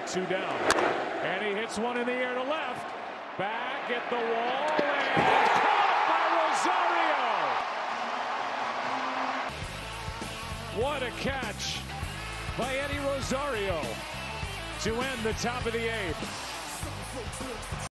2 down. And he hits one in the air to left. Back at the wall and caught by Rosario. What a catch by Eddie Rosario to end the top of the 8th.